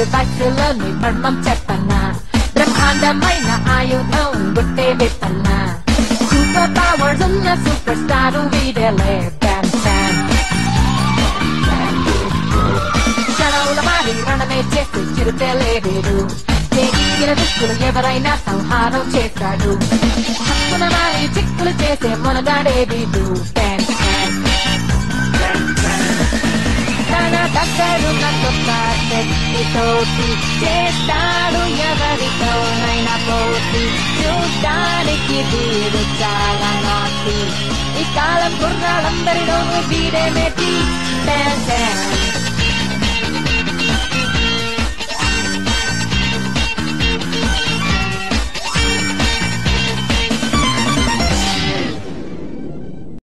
దశలని మర్మం చెప్పనా బ్రహ్మాండమైన ఆయుధం గుట్టే విత్తనా సూపర్ పవర్స్ ఉన్న సూపర్ స్టార్ వీడలే బ్యాన్ బ్యాన్ క్షణంలో మారి రణమే చేసి చిరుతలే వీడు తెగిన దిక్కులు ఎవరైనా సంహారం చేస్తాడు హక్కున మారి చిక్కులు చేసే మొనగాడే వీడు బ్యాన్ బ్యాన్ తన దగ్గరున్న కొత్త శక్తితోటి చేస్తాడు ఎవరితోనైనా పోటీ చూడడానికి వీడు చాలా నాటి ఈ కాలం గుర్రాలందరిలోనూ వీడే మెట్టి